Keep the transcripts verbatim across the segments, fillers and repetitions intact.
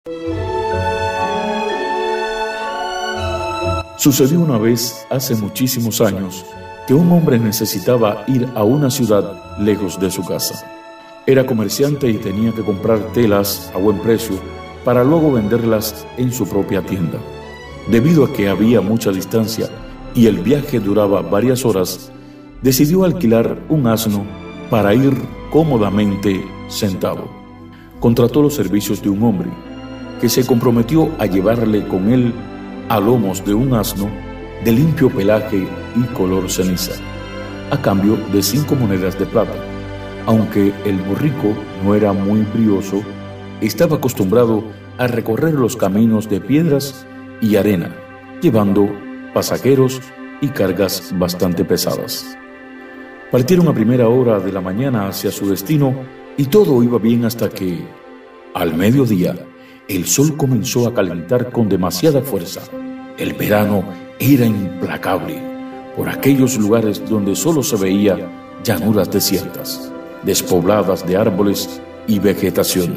Sucedió una vez, hace muchísimos años, que un hombre necesitaba ir a una ciudad lejos de su casa. Era comerciante y tenía que comprar telas a buen precio para luego venderlas en su propia tienda. Debido a que había mucha distancia y el viaje duraba varias horas, decidió alquilar un asno para ir cómodamente sentado. Contrató los servicios de un hombre que se comprometió a llevarle con él a lomos de un asno de limpio pelaje y color ceniza, a cambio de cinco monedas de plata. Aunque el borrico no era muy brioso, estaba acostumbrado a recorrer los caminos de piedras y arena, llevando pasajeros y cargas bastante pesadas. Partieron a primera hora de la mañana hacia su destino y todo iba bien hasta que, al mediodía, el sol comenzó a calentar con demasiada fuerza. El verano era implacable por aquellos lugares donde solo se veía llanuras desiertas, despobladas de árboles y vegetación.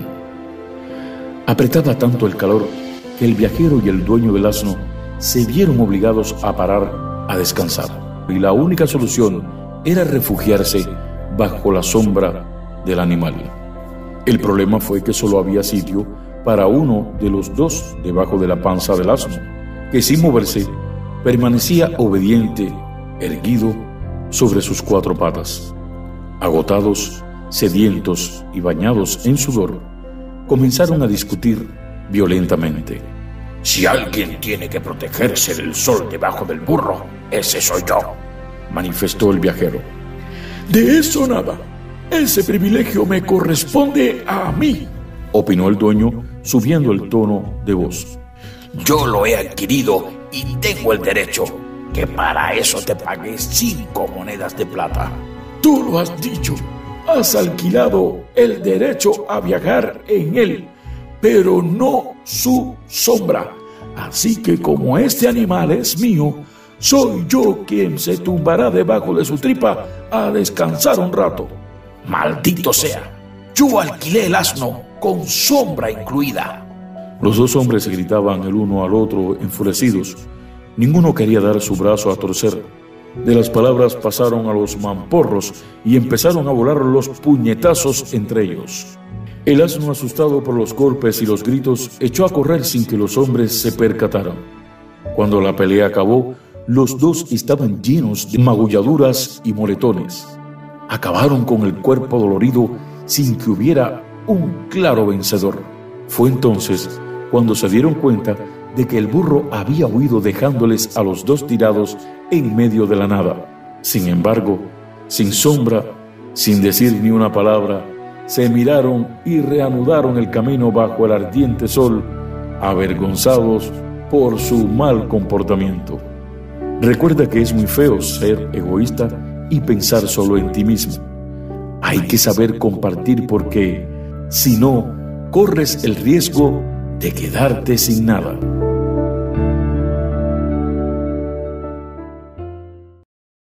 Apretaba tanto el calor que el viajero y el dueño del asno se vieron obligados a parar a descansar, y la única solución era refugiarse bajo la sombra del animal. El problema fue que solo había sitio para uno de los dos debajo de la panza del asno, que sin moverse permanecía obediente, erguido sobre sus cuatro patas. Agotados, sedientos y bañados en sudor, comenzaron a discutir violentamente. Si alguien tiene que protegerse del sol debajo del burro, ese soy yo, manifestó el viajero. De eso nada, ese privilegio me corresponde a mí, opinó el dueño, subiendo el tono de voz. Yo lo he adquirido y tengo el derecho, que para eso te pagué cinco monedas de plata. Tú lo has dicho, has alquilado el derecho a viajar en él, pero no su sombra. Así que como este animal es mío, soy yo quien se tumbará debajo de su tripa a descansar un rato. Maldito sea, yo alquilé el asno con sombra incluida. Los dos hombres se gritaban el uno al otro enfurecidos. Ninguno quería dar su brazo a torcer. De las palabras pasaron a los mamporros y empezaron a volar los puñetazos entre ellos. El asno, asustado por los golpes y los gritos, echó a correr sin que los hombres se percataran. Cuando la pelea acabó, los dos estaban llenos de magulladuras y moretones. Acabaron con el cuerpo dolorido sin que hubiera un claro vencedor. Fue entonces cuando se dieron cuenta de que el burro había huido dejándoles a los dos tirados en medio de la nada. Sin embargo, sin sombra, sin decir ni una palabra, se miraron y reanudaron el camino bajo el ardiente sol, avergonzados por su mal comportamiento. Recuerda que es muy feo ser egoísta y pensar solo en ti mismo. Hay que saber compartir porque, si no, corres el riesgo de quedarte sin nada.